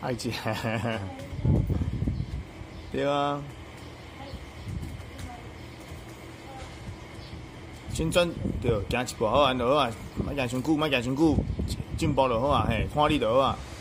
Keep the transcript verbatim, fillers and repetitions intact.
爱食，对啊。先转对，行一步好安就好啊，莫行伤久，莫行伤久，进步就好啊，嘿，看你就好啊。